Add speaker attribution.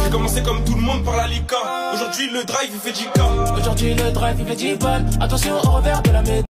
Speaker 1: J'ai commencé comme tout le monde par la lica. Aujourd'hui le drive il fait 10K.
Speaker 2: Aujourd'hui le drive il fait 10 balles. Attention au revers de la médaille.